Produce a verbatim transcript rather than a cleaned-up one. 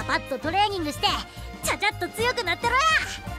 パパッとトレーニングしてちゃちゃっと強くなってろや。